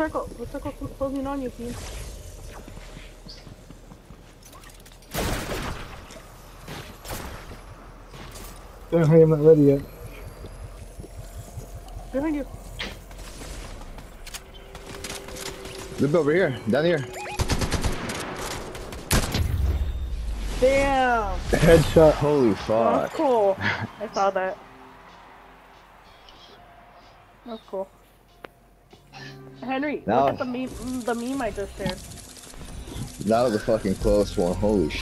circle. The circle's closing on you, team. I'm not ready yet. Behind you. Look over here, down here. Damn. Headshot. Holy That fuck. was cool. I saw that. That was cool. Henry, Now- look at the meme I just shared. That was a fucking close one. Holy shit.